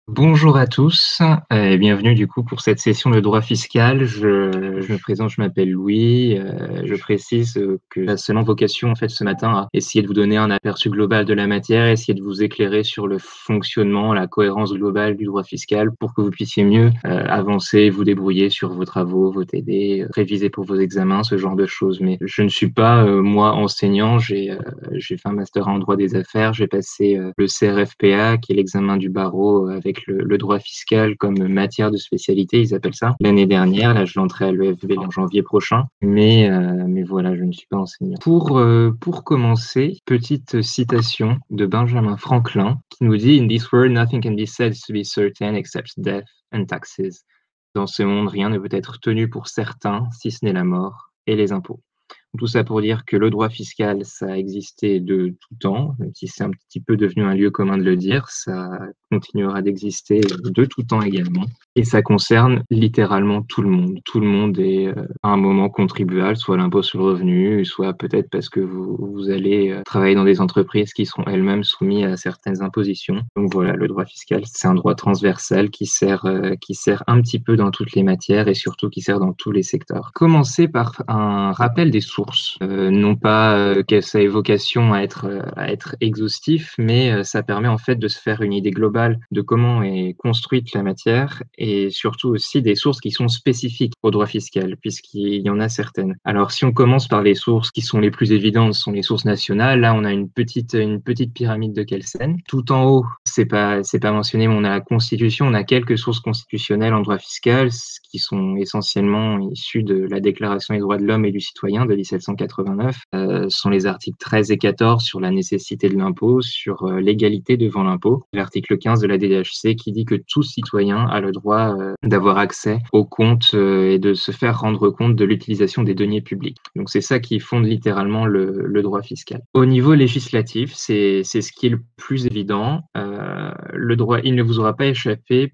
Bonjour à tous et bienvenue du coup pour cette session de droit fiscal. Je me présente, je m'appelle Louis. Je précise que la seulement vocation en fait ce matin à essayer de vous donner un aperçu global de la matière, essayer de vous éclairer sur le fonctionnement, la cohérence globale du droit fiscal pour que vous puissiez mieux avancer, vous débrouiller sur vos travaux, vos TD, réviser pour vos examens, ce genre de choses. Mais je ne suis pas moi enseignant, j'ai fait un master en droit des affaires, j'ai passé le CRFPA qui est l'examen du barreau avec le droit fiscal comme matière de spécialité, ils appellent ça, l'année dernière. Là, je l'entrais à l'EFB en janvier prochain. Mais voilà, je ne suis pas enseignant. Pour commencer, petite citation de Benjamin Franklin qui nous dit « In this world, nothing can be said to be certain except death and taxes ». Dans ce monde, rien ne peut être tenu pour certain si ce n'est la mort et les impôts. Tout ça pour dire que le droit fiscal, ça a existé de tout temps, même si c'est un petit peu devenu un lieu commun de le dire, ça continuera d'exister de tout temps également. Et ça concerne littéralement tout le monde. Tout le monde est à un moment contribuable, soit l'impôt sur le revenu, soit peut-être parce que vous allez travailler dans des entreprises qui seront elles-mêmes soumises à certaines impositions. Donc voilà, le droit fiscal, c'est un droit transversal qui sert un petit peu dans toutes les matières et surtout qui sert dans tous les secteurs. Commencer par un rappel des sources. Non pas que ça ait vocation à être exhaustif, mais ça permet en fait de se faire une idée globale de comment est construite la matière et surtout aussi des sources qui sont spécifiques au droit fiscal, puisqu'il y en a certaines. Alors, si on commence par les sources qui sont les plus évidentes, ce sont les sources nationales. Là, on a une petite pyramide de Kelsen. Tout en haut, c'est pas mentionné, mais on a la Constitution, on a quelques sources constitutionnelles en droit fiscal, qui sont essentiellement issues de la Déclaration des droits de l'homme et du citoyen de 1789. Sont les articles 13 et 14 sur la nécessité de l'impôt, sur l'égalité devant l'impôt. L'article 15 de la DDHC qui dit que tout citoyen a le droit d'avoir accès aux comptes et de se faire rendre compte de l'utilisation des deniers publics. Donc c'est ça qui fonde littéralement le droit fiscal. Au niveau législatif, c'est ce qui est le plus évident. Le droit, il ne vous aura pas échappé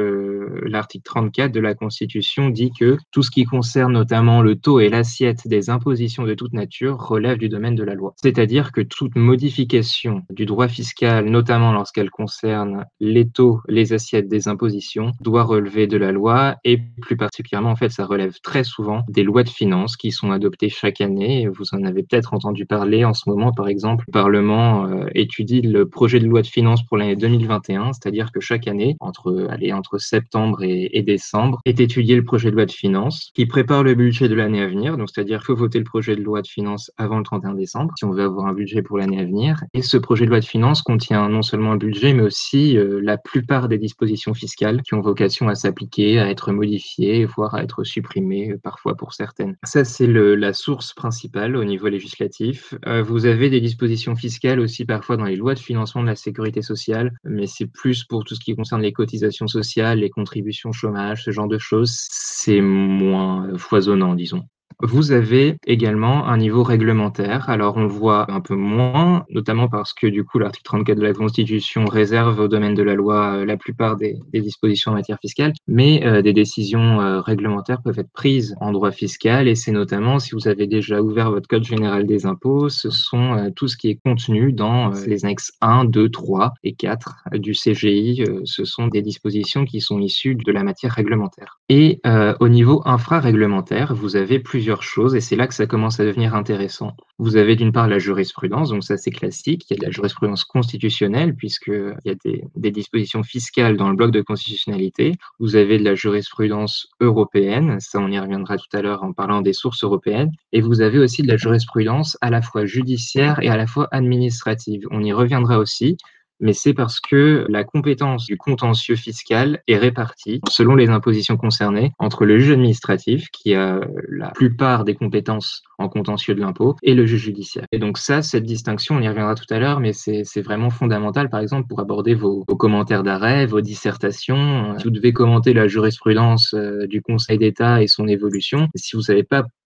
que l'article 34 de la Constitution dit que tout ce qui concerne notamment le taux et l'assiette des impositions de toute nature relève du domaine de la loi. C'est-à-dire que toute modification du droit fiscal, notamment lorsqu'elle concerne les taux, les assiettes des impositions, doit relever de la loi et plus particulièrement, en fait, ça relève très souvent des lois de finances qui sont adoptées chaque année. Vous en avez peut-être entendu parler en ce moment, par exemple, le Parlement étudie le projet de loi de finances pour l'année 2021, c'est-à-dire que chaque année, entre septembre et décembre, est étudié le projet de loi de finances qui prépare le budget de l'année à venir. Donc, c'est-à-dire qu'il faut voter le projet de loi de finances avant le 31 décembre si on veut avoir un budget pour l'année à venir. Et ce projet de loi de finances contient non seulement un budget, mais aussi la plupart des dispositions fiscales qui ont vocation à s'appliquer, à être modifiées, voire à être supprimées parfois pour certaines. Ça, c'est la source principale au niveau législatif. Vous avez des dispositions fiscales aussi parfois dans les lois de financement de la sécurité sociale, mais c'est plus pour tout ce qui concerne les cotisations sociales, les contributions chômage, ce genre de choses. C'est moins foisonnant, disons. Vous avez également un niveau réglementaire. Alors, on le voit un peu moins, notamment parce que, du coup, l'article 34 de la Constitution réserve au domaine de la loi la plupart des dispositions en matière fiscale, mais des décisions réglementaires peuvent être prises en droit fiscal et c'est notamment, si vous avez déjà ouvert votre Code général des impôts, ce sont tout ce qui est contenu dans les annexes 1, 2, 3 et 4 du CGI. Ce sont des dispositions qui sont issues de la matière réglementaire. Et au niveau infraréglementaire, vous avez plusieurs choses et c'est là que ça commence à devenir intéressant. Vous avez d'une part la jurisprudence, donc ça c'est classique, il y a de la jurisprudence constitutionnelle puisqu'il y a des dispositions fiscales dans le bloc de constitutionnalité. Vous avez de la jurisprudence européenne, ça on y reviendra tout à l'heure en parlant des sources européennes, et vous avez aussi de la jurisprudence à la fois judiciaire et à la fois administrative. On y reviendra aussi. Mais c'est parce que la compétence du contentieux fiscal est répartie, selon les impositions concernées, entre le juge administratif, qui a la plupart des compétences en contentieux de l'impôt, et le juge judiciaire. Et donc ça, cette distinction, on y reviendra tout à l'heure, mais c'est vraiment fondamental, par exemple, pour aborder vos commentaires d'arrêt, vos dissertations. Si vous devez commenter la jurisprudence du Conseil d'État et son évolution, si vous ne savez pas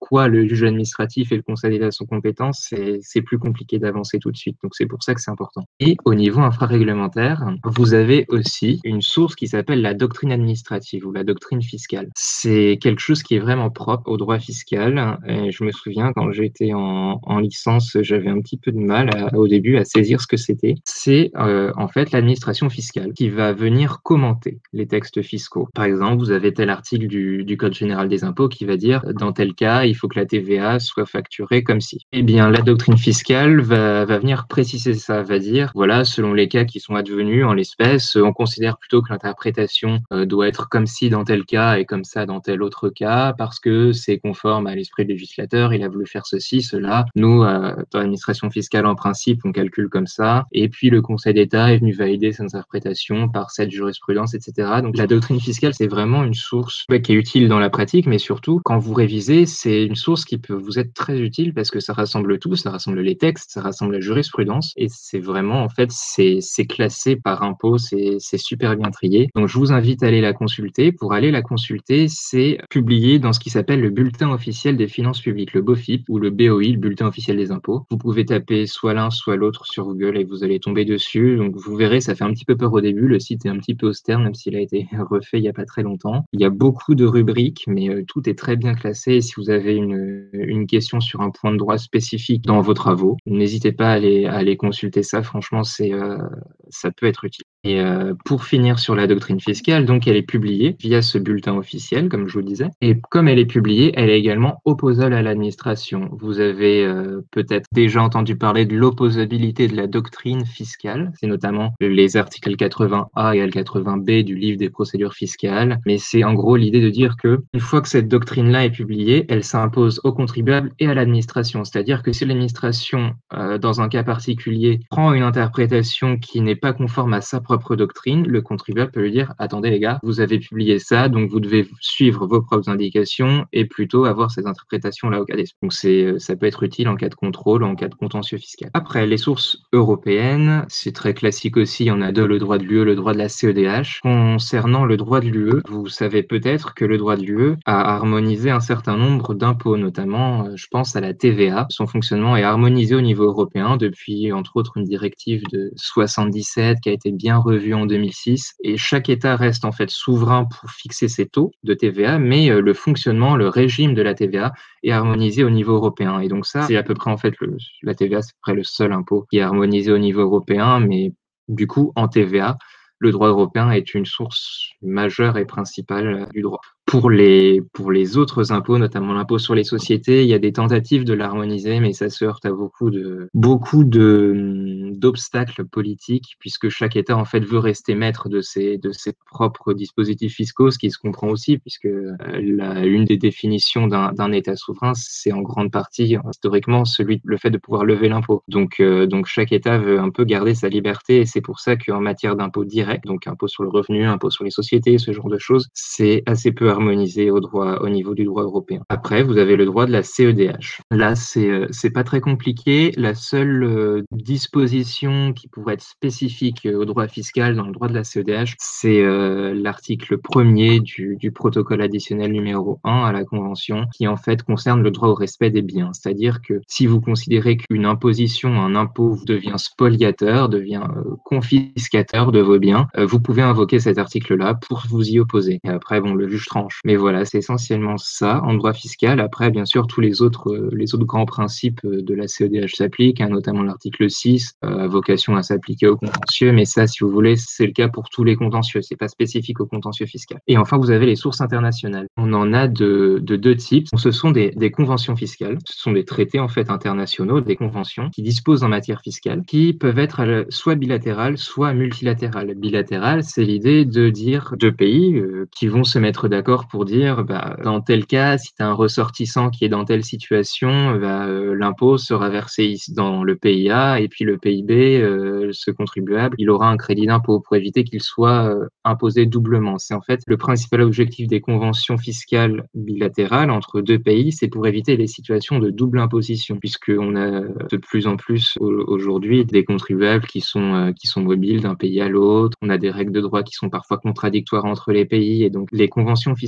quoi le juge administratif et le conseil d'État sont compétents, c'est plus compliqué d'avancer tout de suite. Donc c'est pour ça que c'est important. Et au niveau infraréglementaire, vous avez aussi une source qui s'appelle la doctrine administrative ou la doctrine fiscale. C'est quelque chose qui est vraiment propre au droit fiscal. Et je me souviens quand j'étais en licence, j'avais un petit peu de mal au début à saisir ce que c'était. C'est en fait l'administration fiscale qui va venir commenter les textes fiscaux. Par exemple, vous avez tel article du Code général des impôts qui va dire dans tel cas, il faut que la TVA soit facturée comme si. Eh bien, la doctrine fiscale va venir préciser ça, va dire, voilà, selon les cas qui sont advenus en l'espèce, on considère plutôt que l'interprétation doit être comme si dans tel cas et comme ça dans tel autre cas, parce que c'est conforme à l'esprit du législateur, il a voulu faire ceci, cela. Nous, dans l'administration fiscale, en principe, on calcule comme ça, et puis le Conseil d'État est venu valider cette interprétation par cette jurisprudence, etc. Donc la doctrine fiscale, c'est vraiment une source qui est utile dans la pratique, mais surtout, quand vous révisez, c'est une source qui peut vous être très utile parce que ça rassemble tout, ça rassemble les textes, ça rassemble la jurisprudence, et c'est vraiment, en fait, c'est classé par impôt, c'est super bien trié. Donc je vous invite à aller la consulter. Pour aller la consulter, c'est publié dans ce qui s'appelle le Bulletin officiel des finances publiques, le BOFIP, ou le BOI, le Bulletin officiel des impôts. Vous pouvez taper soit l'un, soit l'autre sur Google et vous allez tomber dessus. Donc vous verrez, ça fait un petit peu peur au début. Le site est un petit peu austère, même s'il a été refait il n'y a pas très longtemps. Il y a beaucoup de rubriques, mais tout est très bien classé. Et si vous avez une question sur un point de droit spécifique dans vos travaux, n'hésitez pas à aller consulter ça. Franchement, ça peut être utile. Et pour finir sur la doctrine fiscale, donc elle est publiée via ce bulletin officiel, comme je vous le disais. Et comme elle est publiée, elle est également opposable à l'administration. Vous avez peut-être déjà entendu parler de l'opposabilité de la doctrine fiscale. C'est notamment les articles L80A et L80B du livre des procédures fiscales. Mais c'est en gros l'idée de dire que une fois que cette doctrine-là est publiée, elle s'impose aux contribuables et à l'administration. C'est-à-dire que si l'administration, dans un cas particulier, prend une interprétation qui n'est pas conforme à sa propre doctrine, le contribuable peut lui dire « Attendez les gars, vous avez publié ça, donc vous devez suivre vos propres indications et plutôt avoir ces interprétations-là au cas d'espèce. » Donc ça peut être utile en cas de contrôle, en cas de contentieux fiscal. Après, les sources européennes, c'est très classique aussi, il y en a deux, le droit de l'UE, le droit de la CEDH. Concernant le droit de l'UE, vous savez peut-être que le droit de l'UE a harmonisé un certain nombre d'impôts, notamment, je pense à la TVA. Son fonctionnement est harmonisé au niveau européen depuis, entre autres, une directive de 77 qui a été bien revue en 2006. Et chaque État reste en fait souverain pour fixer ses taux de TVA, mais le fonctionnement, le régime de la TVA est harmonisé au niveau européen. Et donc ça, c'est à peu près en fait la TVA, c'est à peu près le seul impôt qui est harmonisé au niveau européen, mais du coup, en TVA, le droit européen est une source majeure et principale du droit. Pour les autres impôts, notamment l'impôt sur les sociétés, il y a des tentatives de l'harmoniser, mais ça se heurte à beaucoup d'obstacles politiques, puisque chaque État en fait veut rester maître de ses propres dispositifs fiscaux, ce qui se comprend aussi, puisque une des définitions d'un État souverain, c'est en grande partie historiquement le fait de pouvoir lever l'impôt. Donc chaque État veut un peu garder sa liberté, et c'est pour ça qu'en matière d'impôt direct, donc impôt sur le revenu, impôt sur les sociétés, ce genre de choses, c'est assez peu harmonisé au niveau du droit européen. Après, vous avez le droit de la CEDH. Là, c'est pas très compliqué. La seule disposition qui pourrait être spécifique au droit fiscal dans le droit de la CEDH, c'est l'article 1er du protocole additionnel numéro 1 à la Convention, qui en fait concerne le droit au respect des biens. C'est-à-dire que si vous considérez qu'une imposition, un impôt devient spoliateur, devient confiscateur de vos biens, vous pouvez invoquer cet article-là pour vous y opposer. Et après, bon, le juge tranche. Mais voilà, c'est essentiellement ça en droit fiscal. Après, bien sûr, tous les autres grands principes de la CEDH s'appliquent, notamment l'article 6, a vocation à s'appliquer au contentieux. Mais ça, si vous voulez, c'est le cas pour tous les contentieux. C'est pas spécifique au contentieux fiscal. Et enfin, vous avez les sources internationales. On en a de deux types. Ce sont des conventions fiscales. Ce sont des traités, en fait, internationaux, des conventions qui disposent en matière fiscale, qui peuvent être soit bilatérales, soit multilatérales. Bilatérales, c'est l'idée de dire deux pays qui vont se mettre d'accord pour dire dans tel cas, si tu as un ressortissant qui est dans telle situation, l'impôt sera versé dans le pays A, et puis le pays B, ce contribuable, il aura un crédit d'impôt pour éviter qu'il soit imposé doublement. C'est en fait le principal objectif des conventions fiscales bilatérales entre deux pays, c'est pour éviter les situations de double imposition, puisqu'on a de plus en plus aujourd'hui des contribuables qui sont mobiles d'un pays à l'autre. On a des règles de droit qui sont parfois contradictoires entre les pays, et donc les conventions fiscales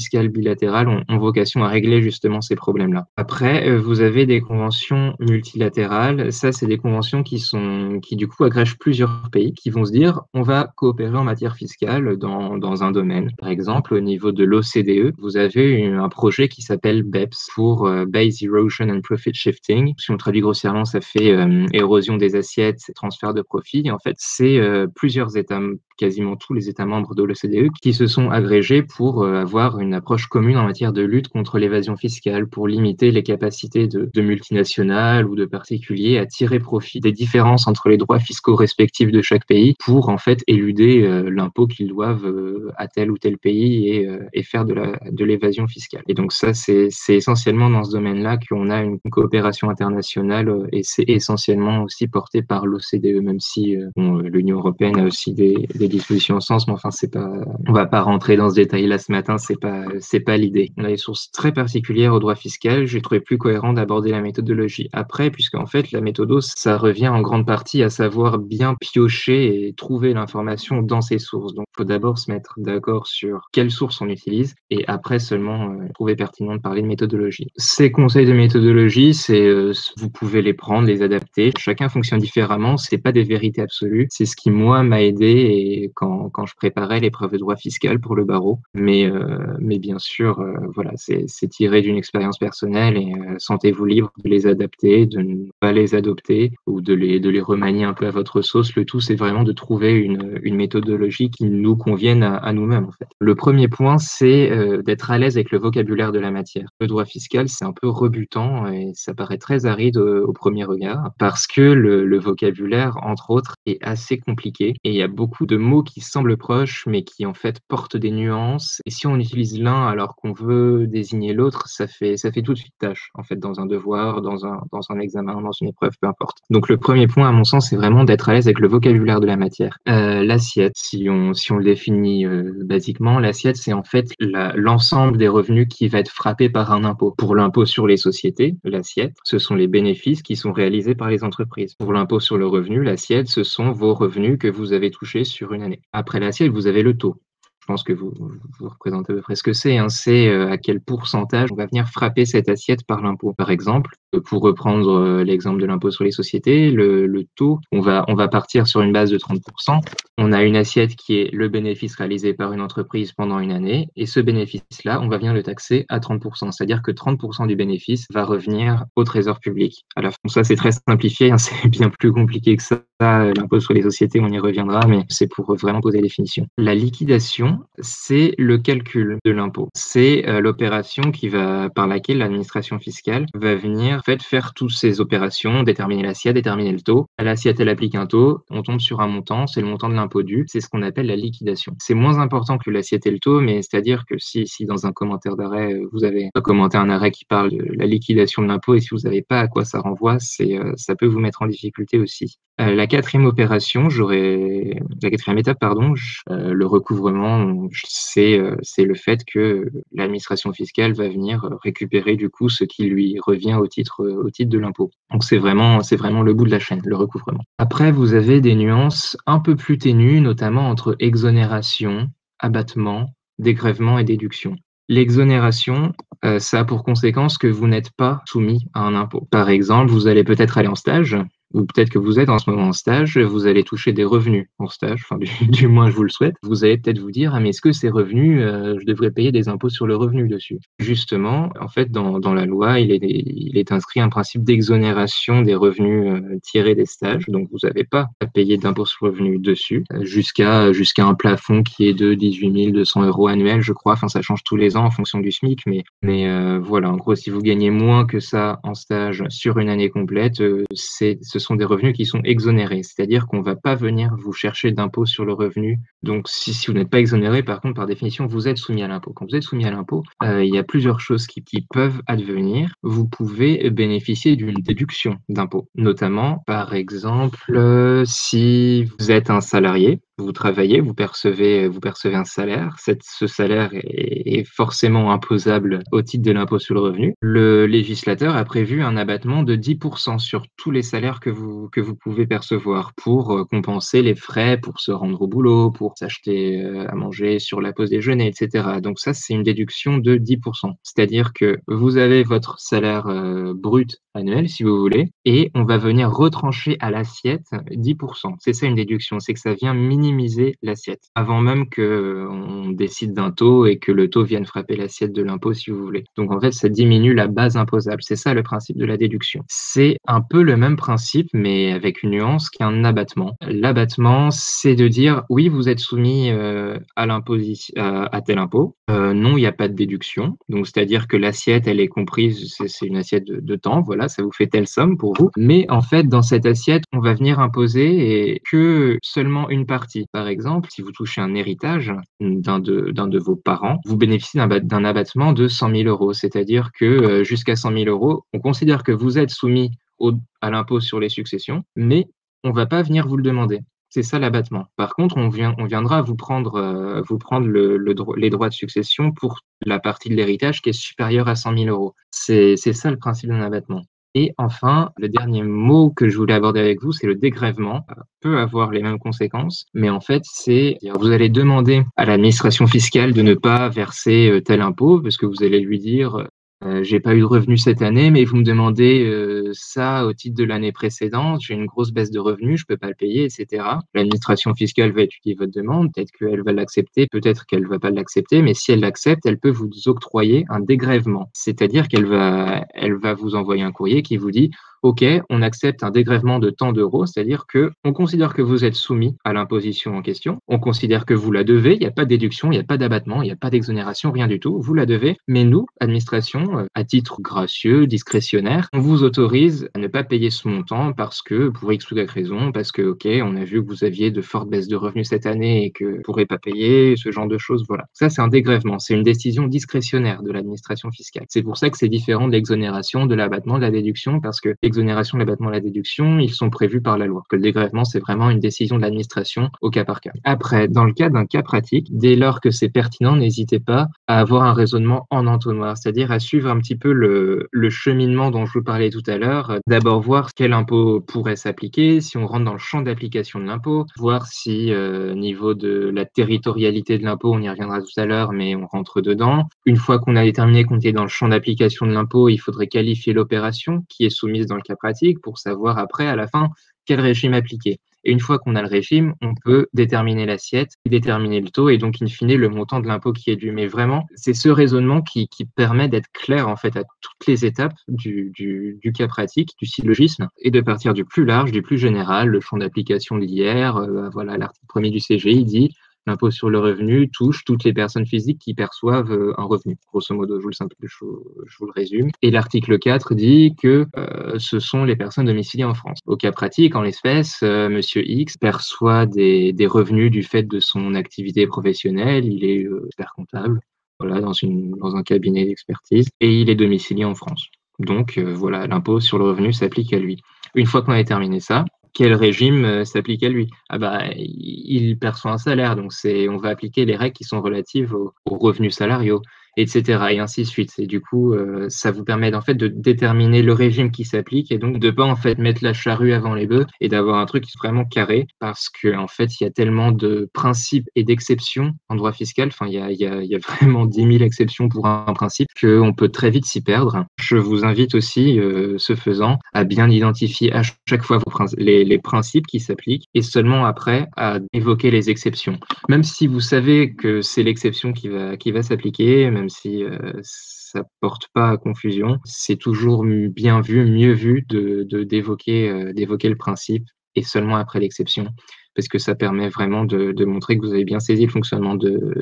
fiscales bilatérales ont vocation à régler justement ces problèmes-là. Après, vous avez des conventions multilatérales. Ça, c'est des conventions qui du coup agrègent plusieurs pays qui vont se dire on va coopérer en matière fiscale dans un domaine. Par exemple, au niveau de l'OCDE, vous avez un projet qui s'appelle BEPS pour Base Erosion and Profit Shifting. Si on traduit grossièrement, ça fait érosion des assiettes, transfert de profit. Et en fait, c'est plusieurs États, quasiment tous les États membres de l'OCDE, qui se sont agrégés pour avoir une approche commune en matière de lutte contre l'évasion fiscale, pour limiter les capacités de multinationales ou de particuliers à tirer profit des différences entre les droits fiscaux respectifs de chaque pays pour en fait éluder l'impôt qu'ils doivent à tel ou tel pays et faire de l'évasion fiscale. Et donc ça, c'est essentiellement dans ce domaine-là qu'on a une coopération internationale et c'est essentiellement aussi porté par l'OCDE, même si l'Union européenne a aussi des dispositions en ce sens, mais enfin, on va pas rentrer dans ce détail-là ce matin, c'est pas l'idée. On a des sources très particulières au droit fiscal, j'ai trouvé plus cohérent d'aborder la méthodologie après, puisqu'en fait, la méthode, ça revient en grande partie à savoir bien piocher et trouver l'information dans ces sources. Donc, il faut d'abord se mettre d'accord sur quelles sources on utilise et après seulement trouver pertinent de parler de méthodologie. Ces conseils de méthodologie, vous pouvez les prendre, les adapter. Chacun fonctionne différemment, c'est pas des vérités absolues. C'est ce qui, moi, m'a aidé et quand je préparais l'épreuve de droit fiscal pour le barreau. Mais bien sûr, voilà, c'est tiré d'une expérience personnelle et sentez-vous libre de les adapter, de ne pas les adopter ou de les remanier un peu à votre sauce. Le tout, c'est vraiment de trouver une méthodologie qui nous convienne à nous-mêmes, en fait. Le premier point, c'est d'être à l'aise avec le vocabulaire de la matière. Le droit fiscal, c'est un peu rebutant et ça paraît très aride au premier regard parce que le vocabulaire, entre autres, est assez compliqué et il y a beaucoup de mots qui semblent proches mais qui en fait portent des nuances. Et si on utilise l'un alors qu'on veut désigner l'autre, ça fait tout de suite tâche en fait dans un devoir, dans un examen, dans une épreuve, peu importe. Donc le premier point, à mon sens, c'est vraiment d'être à l'aise avec le vocabulaire de la matière. L'assiette, si on le définit basiquement, l'assiette, c'est en fait l'ensemble des revenus qui va être frappé par un impôt. Pour l'impôt sur les sociétés, l'assiette, ce sont les bénéfices qui sont réalisés par les entreprises. Pour l'impôt sur le revenu, l'assiette, ce sont vos revenus que vous avez touchés sur une année. Après l'assiette, vous avez le taux. Je pense que vous représentez à peu près ce que c'est. C'est à quel pourcentage on va venir frapper cette assiette par l'impôt. Par exemple, pour reprendre l'exemple de l'impôt sur les sociétés, le taux, on va partir sur une base de 30%. On a une assiette qui est le bénéfice réalisé par une entreprise pendant une année. Et ce bénéfice-là, on va venir le taxer à 30%. C'est-à-dire que 30% du bénéfice va revenir au trésor public. À la fin, ça, c'est très simplifié. C'est bien plus compliqué que ça. L'impôt sur les sociétés, on y reviendra, mais c'est pour vraiment poser la définition. La liquidation, c'est le calcul de l'impôt. C'est l'opération par laquelle l'administration fiscale va venir en fait, faire toutes ces opérations, déterminer l'assiette, déterminer le taux. À l'assiette, elle applique un taux, on tombe sur un montant, c'est le montant de l'impôt dû, c'est ce qu'on appelle la liquidation. C'est moins important que l'assiette et le taux, mais c'est-à-dire que si dans un commentaire d'arrêt, vous avez commenté un arrêt qui parle de la liquidation de l'impôt et si vous ne savez pas à quoi ça renvoie, ça peut vous mettre en difficulté aussi. La quatrième étape, le recouvrement, c'est le fait que l'administration fiscale va venir récupérer du coup ce qui lui revient au titre de l'impôt. Donc c'est vraiment le bout de la chaîne, le recouvrement. Après, vous avez des nuances un peu plus ténues, notamment entre exonération, abattement, dégrèvement et déduction. L'exonération, ça a pour conséquence que vous n'êtes pas soumis à un impôt. Par exemple, vous allez peut-être aller en stage, ou peut-être que vous êtes en ce moment en stage, vous allez toucher des revenus en stage, enfin du moins je vous le souhaite. Vous allez peut-être vous dire, ah mais est-ce que ces revenus, je devrais payer des impôts sur le revenu dessus? Justement, en fait, dans la loi, il est inscrit un principe d'exonération des revenus tirés des stages, donc vous n'avez pas à payer d'impôts sur le revenu dessus, jusqu'à un plafond qui est de 18 200 € annuels, je crois, enfin ça change tous les ans en fonction du SMIC, mais voilà, en gros, si vous gagnez moins que ça en stage sur une année complète, ce sont des revenus qui sont exonérés, c'est-à-dire qu'on ne va pas venir vous chercher d'impôt sur le revenu. Donc, si vous n'êtes pas exonéré, par contre, par définition, vous êtes soumis à l'impôt. Quand vous êtes soumis à l'impôt, il y a plusieurs choses qui peuvent advenir. Vous pouvez bénéficier d'une déduction d'impôt, notamment, par exemple, si vous êtes un salarié, Vous travaillez, vous percevez un salaire. Ce salaire est forcément imposable au titre de l'impôt sur le revenu. Le législateur a prévu un abattement de 10% sur tous les salaires que vous pouvez percevoir pour compenser les frais pour se rendre au boulot, pour s'acheter à manger sur la pause déjeuner, etc. Donc ça, c'est une déduction de 10%. C'est-à-dire que vous avez votre salaire brut annuel, si vous voulez, et on va venir retrancher à l'assiette 10%. C'est ça une déduction, c'est que ça vient minimiser l'assiette, avant même qu'on décide d'un taux et que le taux vienne frapper l'assiette de l'impôt, si vous voulez. Donc en fait, ça diminue la base imposable. C'est ça le principe de la déduction. C'est un peu le même principe, mais avec une nuance qu'un abattement. L'abattement, c'est de dire, oui, vous êtes soumis à tel impôt. Non, il n'y a pas de déduction. Donc, c'est-à-dire que l'assiette, elle est comprise, c'est une assiette de temps, voilà, ça vous fait telle somme pour vous. Mais en fait, dans cette assiette, on va venir imposer que seulement une partie. Par exemple, si vous touchez un héritage d'un de vos parents, vous bénéficiez d'un abattement de 100 000 euros. C'est-à-dire que jusqu'à 100 000 euros, on considère que vous êtes soumis à l'impôt sur les successions, mais on ne va pas venir vous le demander. C'est ça l'abattement. Par contre, on viendra vous prendre les droits de succession pour la partie de l'héritage qui est supérieure à 100 000 euros. C'est ça le principe d'un abattement. Et enfin, le dernier mot que je voulais aborder avec vous, c'est le dégrèvement. Ça peut avoir les mêmes conséquences, mais en fait, vous allez demander à l'administration fiscale de ne pas verser tel impôt, parce que vous allez lui dire j'ai pas eu de revenus cette année, mais vous me demandez ça au titre de l'année précédente, j'ai une grosse baisse de revenus, je peux pas le payer, etc. L'administration fiscale va étudier votre demande, peut-être qu'elle va l'accepter, peut-être qu'elle va pas l'accepter, mais si elle l'accepte, elle peut vous octroyer un dégrèvement. C'est-à-dire elle va vous envoyer un courrier qui vous dit OK, on accepte un dégrèvement de tant d'euros, c'est-à-dire que on considère que vous êtes soumis à l'imposition en question, on considère que vous la devez, il n'y a pas de déduction, il n'y a pas d'abattement, il n'y a pas d'exonération, rien du tout, vous la devez, mais nous, administration, à titre gracieux, discrétionnaire, on vous autorise à ne pas payer ce montant parce que, pour X ou Y raison, parce que, OK, on a vu que vous aviez de fortes baisses de revenus cette année et que vous ne pourrez pas payer, ce genre de choses, voilà. Ça, c'est un dégrèvement, c'est une décision discrétionnaire de l'administration fiscale. C'est pour ça que c'est différent de l'exonération, de l'abattement, de la déduction, parce que l'exonération, l'abattement, la déduction, ils sont prévus par la loi. Que le dégrèvement, c'est vraiment une décision de l'administration au cas par cas. Après, dans le cas d'un cas pratique, dès lors que c'est pertinent, n'hésitez pas à avoir un raisonnement en entonnoir, c'est-à-dire à suivre un petit peu le cheminement dont je vous parlais tout à l'heure. D'abord voir quel impôt pourrait s'appliquer, si on rentre dans le champ d'application de l'impôt, voir si niveau de la territorialité de l'impôt, on y reviendra tout à l'heure, mais on rentre dedans. Une fois qu'on a déterminé qu'on est dans le champ d'application de l'impôt, il faudrait qualifier l'opération qui est soumise dans le cas pratique pour savoir après, à la fin, quel régime appliquer. Et une fois qu'on a le régime, on peut déterminer l'assiette, déterminer le taux et donc, in fine, le montant de l'impôt qui est dû. Mais vraiment, c'est ce raisonnement qui permet d'être clair en fait à toutes les étapes du cas pratique, du syllogisme, et de partir du plus large, du plus général, le champ d'application de l'IR. Voilà, l'article 1er du CGI dit l'impôt sur le revenu touche toutes les personnes physiques qui perçoivent un revenu. Grosso modo, je vous le résume. Et l'article 4 dit que ce sont les personnes domiciliées en France. Au cas pratique, en l'espèce, Monsieur X perçoit des revenus du fait de son activité professionnelle. Il est expert comptable, voilà, dans un cabinet d'expertise, et il est domicilié en France. Donc voilà, l'impôt sur le revenu s'applique à lui. Une fois qu'on a terminé ça, quel régime s'applique à lui? Ah bah, il perçoit un salaire, donc on va appliquer les règles qui sont relatives aux revenus salariaux, etc. et ainsi de suite. Et du coup, ça vous permet en fait de déterminer le régime qui s'applique et donc de pas en fait mettre la charrue avant les bœufs et d'avoir un truc qui est vraiment carré parce que en fait, il y a tellement de principes et d'exceptions en droit fiscal. Enfin, il y a vraiment 10 000 exceptions pour un principe qu'on peut très vite s'y perdre. Je vous invite aussi, ce faisant, à bien identifier à chaque fois les principes qui s'appliquent et seulement après à évoquer les exceptions. Même si vous savez que c'est l'exception qui va s'appliquer, même si ça porte pas à confusion, c'est toujours bien vu, mieux vu d'évoquer le principe et seulement après l'exception, parce que ça permet vraiment de montrer que vous avez bien saisi le fonctionnement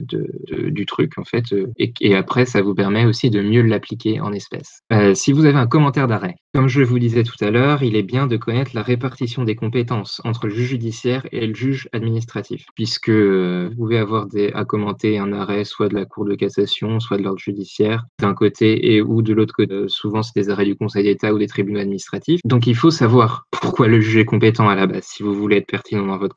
du truc, en fait, et après, ça vous permet aussi de mieux l'appliquer en espèces. Si vous avez un commentaire d'arrêt, comme je vous disais tout à l'heure, il est bien de connaître la répartition des compétences entre le juge judiciaire et le juge administratif, puisque vous pouvez avoir à commenter un arrêt soit de la Cour de cassation, soit de l'ordre judiciaire, d'un côté ou de l'autre côté. Souvent, c'est des arrêts du Conseil d'État ou des tribunaux administratifs. Donc, il faut savoir pourquoi le juge est compétent à la base, si vous voulez être pertinent dans votre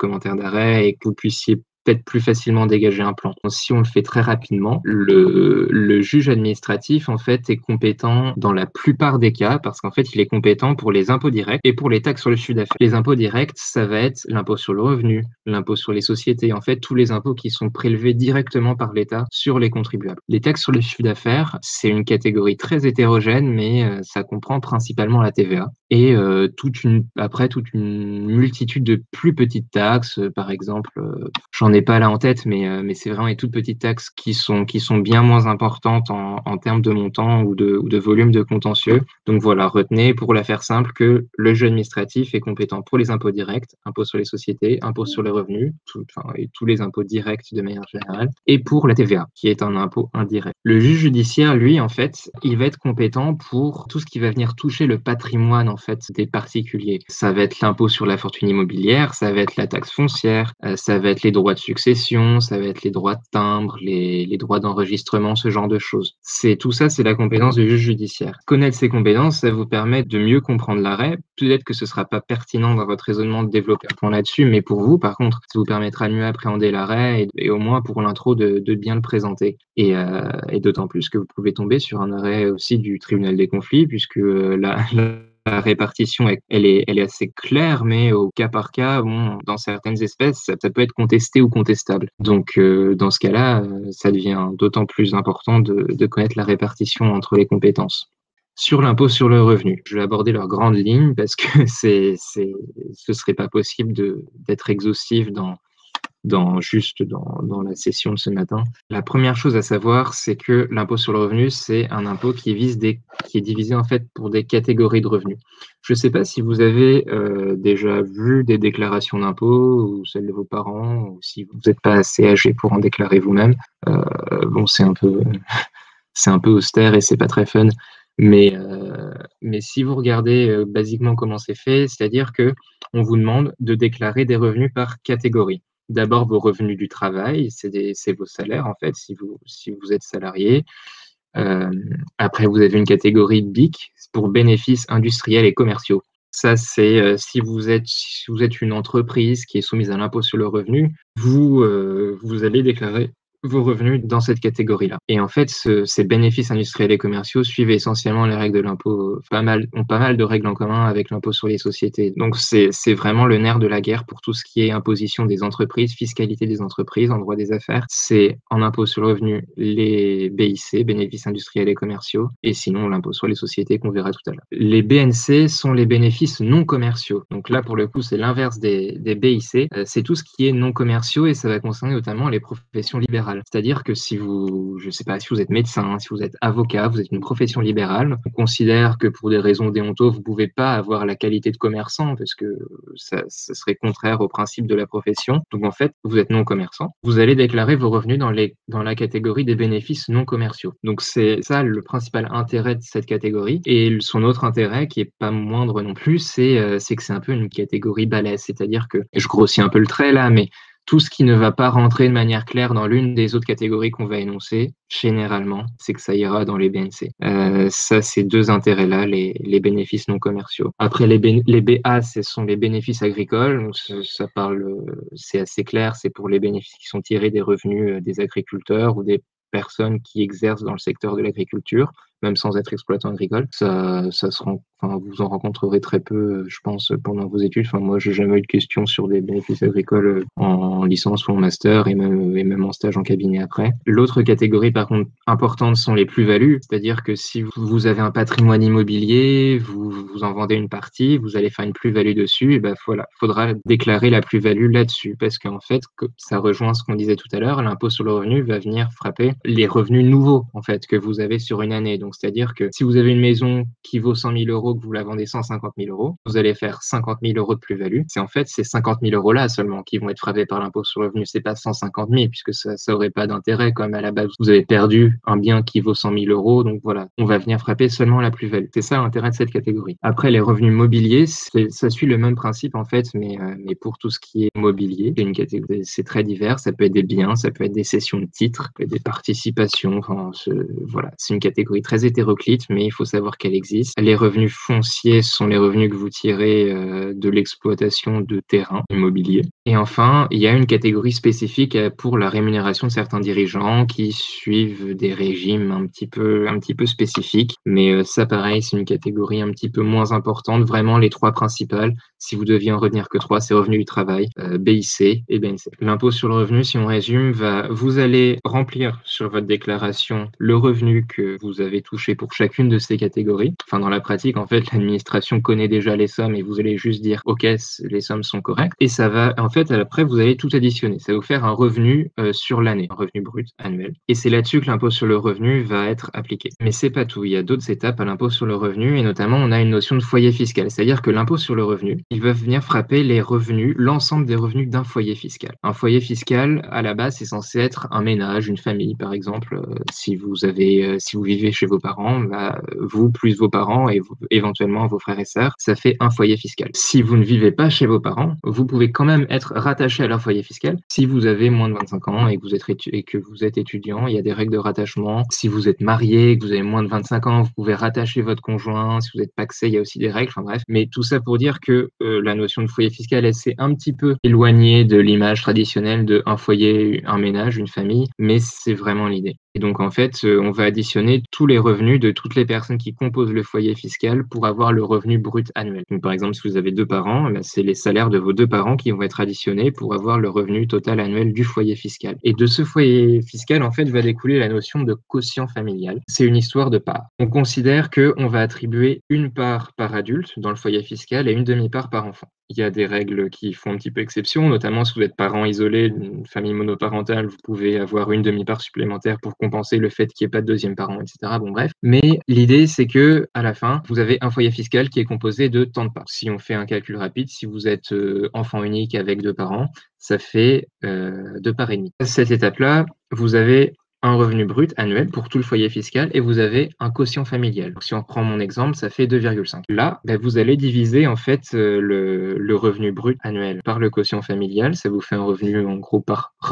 commentaire d'arrêt et que vous puissiez peut-être plus facilement dégager un plan. Donc, si on le fait très rapidement, le juge administratif, en fait, est compétent dans la plupart des cas parce qu'en fait, il est compétent pour les impôts directs et pour les taxes sur le chiffre d'affaires. Les impôts directs, ça va être l'impôt sur le revenu, l'impôt sur les sociétés, en fait, tous les impôts qui sont prélevés directement par l'État sur les contribuables. Les taxes sur le chiffre d'affaires, c'est une catégorie très hétérogène, mais ça comprend principalement la TVA et toute une multitude de plus petites taxes, par exemple, j'en ai pas là en tête, mais c'est vraiment les toutes petites taxes qui sont bien moins importantes en termes de montant ou de volume de contentieux. Donc voilà, retenez pour la faire simple que le juge administratif est compétent pour les impôts directs, impôts sur les sociétés, impôts sur les revenus, et tous les impôts directs de manière générale, et pour la TVA, qui est un impôt indirect. Le juge judiciaire, lui, en fait, il va être compétent pour tout ce qui va venir toucher le patrimoine, en fait, des particuliers. Ça va être l'impôt sur la fortune immobilière, ça va être la taxe foncière, ça va être les droits de succession, ça va être les droits de timbre, les droits d'enregistrement, ce genre de choses. Tout ça, c'est la compétence du juge judiciaire. Connaître ces compétences, ça vous permet de mieux comprendre l'arrêt. Peut-être que ce sera pas pertinent dans votre raisonnement de développer un point là-dessus, mais pour vous, par contre, ça vous permettra de mieux appréhender l'arrêt et au moins pour l'intro de bien le présenter. Et d'autant plus que vous pouvez tomber sur un arrêt aussi du tribunal des conflits, puisque la répartition, elle est assez claire, mais au cas par cas, bon, dans certaines espèces, ça peut être contesté ou contestable. Donc, dans ce cas-là, ça devient d'autant plus important de connaître la répartition entre les compétences. Sur l'impôt sur le revenu, je vais aborder leurs grandes lignes parce que ce serait pas possible d'être exhaustif dans la session de ce matin. La première chose à savoir, c'est que l'impôt sur le revenu, c'est un impôt qui est divisé en fait pour des catégories de revenus. Je ne sais pas si vous avez déjà vu des déclarations d'impôt ou celles de vos parents, ou si vous n'êtes pas assez âgé pour en déclarer vous-même. Bon, c'est un peu austère et c'est pas très fun. Mais si vous regardez basiquement comment c'est fait, c'est-à-dire que on vous demande de déclarer des revenus par catégorie. D'abord, vos revenus du travail, c'est vos salaires, en fait, si vous êtes salarié. Après, vous avez une catégorie BIC pour bénéfices industriels et commerciaux. Ça, c'est si vous êtes une entreprise qui est soumise à l'impôt sur le revenu, vous allez déclarer vos revenus dans cette catégorie-là. Et en fait, ces bénéfices industriels et commerciaux suivent essentiellement les règles de l'impôt, ont pas mal de règles en commun avec l'impôt sur les sociétés. Donc, c'est vraiment le nerf de la guerre pour tout ce qui est imposition des entreprises, fiscalité des entreprises en droit des affaires. C'est en impôt sur le revenu les BIC, bénéfices industriels et commerciaux, et sinon l'impôt sur les sociétés qu'on verra tout à l'heure. Les BNC sont les bénéfices non commerciaux. Donc là, pour le coup, c'est l'inverse des BIC. C'est tout ce qui est non commerciaux et ça va concerner notamment les professions libérales. C'est-à-dire que je ne sais pas, si vous êtes médecin, si vous êtes avocat, vous êtes une profession libérale, on considère que pour des raisons déonto, vous ne pouvez pas avoir la qualité de commerçant parce que ça serait contraire au principe de la profession. Donc en fait, vous êtes non commerçant. Vous allez déclarer vos revenus dans la catégorie des bénéfices non commerciaux. Donc c'est ça le principal intérêt de cette catégorie. Et son autre intérêt, qui est pas moindre non plus, c'est que c'est un peu une catégorie balèze. C'est-à-dire que, je grossis un peu le trait là, mais tout ce qui ne va pas rentrer de manière claire dans l'une des autres catégories qu'on va énoncer, généralement, c'est que ça ira dans les BNC. Ça, c'est deux intérêts-là, les bénéfices non commerciaux. Après, les BA, ce sont les bénéfices agricoles. Donc, ça parle, c'est assez clair, c'est pour les bénéfices qui sont tirés des revenus des agriculteurs ou des personnes qui exercent dans le secteur de l'agriculture, même sans être exploitant agricole. Vous en rencontrerez très peu, je pense, pendant vos études. Enfin, moi, j'ai jamais eu de questions sur des bénéfices agricoles en licence ou en master et même en stage en cabinet après. L'autre catégorie, par contre, importante sont les plus-values. C'est-à-dire que si vous avez un patrimoine immobilier, vous en vendez une partie, vous allez faire une plus-value dessus, et ben voilà, faudra déclarer la plus-value là-dessus. Parce qu'en fait, ça rejoint ce qu'on disait tout à l'heure, l'impôt sur le revenu va venir frapper les revenus nouveaux, en fait, que vous avez sur une année. Donc, c'est-à-dire que si vous avez une maison qui vaut 100 000 euros, que vous la vendez 150 000 euros, vous allez faire 50 000 euros de plus-value. C'est en fait ces 50 000 euros-là seulement qui vont être frappés par l'impôt sur le revenu. C'est pas 150 000 puisque ça aurait pas d'intérêt comme à la base. Vous avez perdu un bien qui vaut 100 000 euros. Donc voilà, on va venir frapper seulement la plus-value. C'est ça l'intérêt de cette catégorie. Après, les revenus mobiliers, ça suit le même principe en fait, mais pour tout ce qui est mobilier, c'est très divers. Ça peut être des biens, ça peut être des cessions de titres, ça peut être des participations. Enfin, voilà, c'est une catégorie très hétéroclite, mais il faut savoir qu'elle existe. Les revenus fonciers sont les revenus que vous tirez de l'exploitation de terrains immobiliers. Et enfin, il y a une catégorie spécifique, pour la rémunération de certains dirigeants qui suivent des régimes un petit peu spécifiques. Mais, ça pareil, c'est une catégorie un petit peu moins importante. Vraiment les 3 principales, si vous deviez en retenir que 3, c'est revenu du travail, BIC et BNC. L'impôt sur le revenu, si on résume, vous allez remplir sur votre déclaration le revenu que vous avez touché pour chacune de ces catégories. Enfin, dans la pratique, en fait, l'administration connaît déjà les sommes et vous allez juste dire: «OK, les sommes sont correctes» et ça va en fait, après, vous allez tout additionner. Ça va vous faire un revenu, sur l'année, un revenu brut annuel et c'est là-dessus que l'impôt sur le revenu va être appliqué. Mais c'est pas tout, il y a d'autres étapes à l'impôt sur le revenu et notamment, on a une notion de foyer fiscal. C'est-à-dire que l'impôt sur le revenu, il va venir frapper les revenus, l'ensemble des revenus d'un foyer fiscal. Un foyer fiscal, à la base, c'est censé être un ménage, une famille, par exemple, si vous vivez chez vos parents, bah, vous plus vos parents et éventuellement vos frères et sœurs, ça fait un foyer fiscal. Si vous ne vivez pas chez vos parents, vous pouvez quand même être rattaché à leur foyer fiscal. Si vous avez moins de 25 ans et que vous êtes étudiant, il y a des règles de rattachement. Si vous êtes marié, que vous avez moins de 25 ans, vous pouvez rattacher votre conjoint. Si vous êtes pacsé, il y a aussi des règles. Enfin bref, mais tout ça pour dire que la notion de foyer fiscal, elle s'est un petit peu éloignée de l'image traditionnelle de un foyer, un ménage, une famille, mais c'est vraiment l'idée. Et donc en fait, on va additionner tous les revenus de toutes les personnes qui composent le foyer fiscal pour avoir le revenu brut annuel. Donc par exemple, si vous avez 2 parents, eh bah, c'est les salaires de vos 2 parents qui vont être additionnés pour avoir le revenu total annuel du foyer fiscal. Et de ce foyer fiscal, en fait, va découler la notion de quotient familial. C'est une histoire de parts. On considère qu'on va attribuer une part par adulte dans le foyer fiscal et une demi-part par enfant. Il y a des règles qui font un petit peu exception, notamment si vous êtes parent isolé d'une famille monoparentale, vous pouvez avoir une demi-part supplémentaire pour compenser le fait qu'il n'y ait pas de deuxième parent, etc. Bon bref. Mais l'idée, c'est que à la fin, vous avez un foyer fiscal qui est composé de tant de parts. Si on fait un calcul rapide, si vous êtes enfant unique avec 2 parents, ça fait 2 parts et demie. À cette étape-là, vous avez un revenu brut annuel pour tout le foyer fiscal et vous avez un quotient familial. Donc, si on reprend mon exemple, ça fait 2,5. Là, bah, vous allez diviser en fait le revenu brut annuel par le quotient familial. Ça vous fait un revenu en gros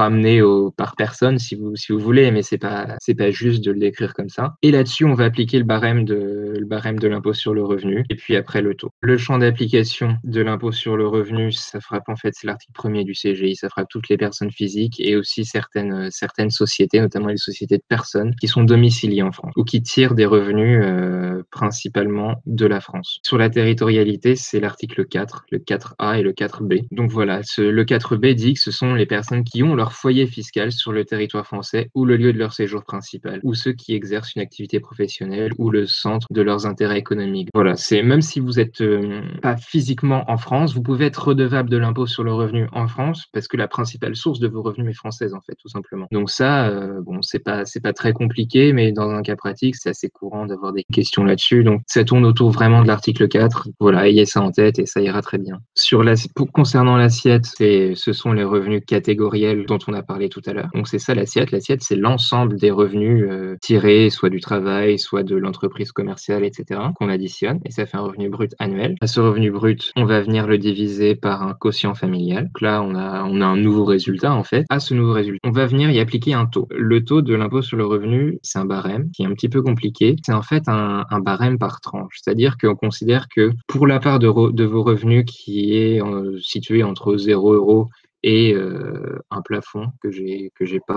par personne si vous voulez, mais c'est pas juste de le décrire comme ça. Et là-dessus, on va appliquer le barème de l'impôt sur le revenu et puis après le taux. Le champ d'application de l'impôt sur le revenu, ça frappe en fait, c'est l'article 1er du CGI, ça frappe toutes les personnes physiques et aussi certaines sociétés, notamment les sociétés de personnes qui sont domiciliées en France ou qui tirent des revenus principalement de la France. Sur la territorialité, c'est l'article 4, le 4A et le 4B. Donc voilà, le 4B dit que ce sont les personnes qui ont leur foyer fiscal sur le territoire français ou le lieu de leur séjour principal, ou ceux qui exercent une activité professionnelle ou le centre de leurs intérêts économiques. Voilà, c'est même si vous êtes pas physiquement en France, vous pouvez être redevable de l'impôt sur le revenu en France parce que la principale source de vos revenus est française en fait, tout simplement. Donc ça, bon, c'est pas très compliqué, mais dans un cas pratique, c'est assez courant d'avoir des questions là-dessus. Donc ça tourne autour vraiment de l'article 4. Voilà, ayez ça en tête et ça ira très bien. Concernant l'assiette, ce sont les revenus catégoriels dont on a parlé tout à l'heure. Donc c'est ça l'assiette. L'assiette, c'est l'ensemble des revenus tirés soit du travail, soit de l'entreprise commerciale, etc., qu'on additionne et ça fait un revenu brut annuel. À ce revenu brut, on va venir le diviser par un quotient familial. Donc là, on a un nouveau résultat en fait. À ce nouveau résultat, on va venir y appliquer un taux. Le taux de l'impôt sur le revenu, c'est un barème qui est un petit peu compliqué. C'est en fait un barème par tranche. C'est-à-dire qu'on considère que pour la part de vos revenus qui est située entre 0 € et un plafond que j'ai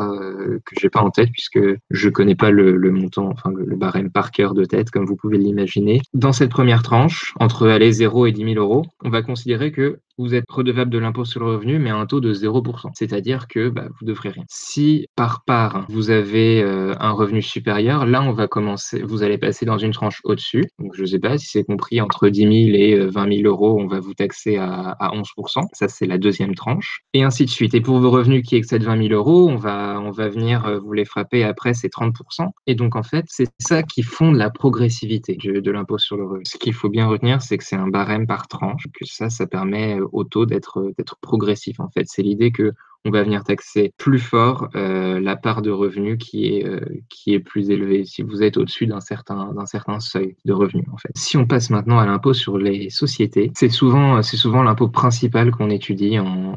pas en tête puisque je connais pas le montant, enfin le barème par cœur de tête comme vous pouvez l'imaginer. Dans cette première tranche, entre 0 et 10 000 €, on va considérer que vous êtes redevable de l'impôt sur le revenu, mais à un taux de 0%. C'est-à-dire que vous devrez rien. Si par part, vous avez un revenu supérieur, là, vous allez passer dans une tranche au-dessus. Donc, je ne sais pas si c'est compris entre 10 000 et 20 000 €, on va vous taxer à 11%. Ça, c'est la deuxième tranche. Et ainsi de suite. Et pour vos revenus qui excèdent 20 000 €, on va venir vous les frapper après, c'est 30%. Et donc, en fait, c'est ça qui fonde la progressivité de l'impôt sur le revenu. Ce qu'il faut bien retenir, c'est que c'est un barème par tranche, que ça permet au taux d'être progressif en fait. C'est l'idée que on va venir taxer plus fort la part de revenus qui est plus élevée si vous êtes au-dessus d'un certain seuil de revenus en fait. Si on passe maintenant à l'impôt sur les sociétés, c'est souvent l'impôt principal qu'on étudie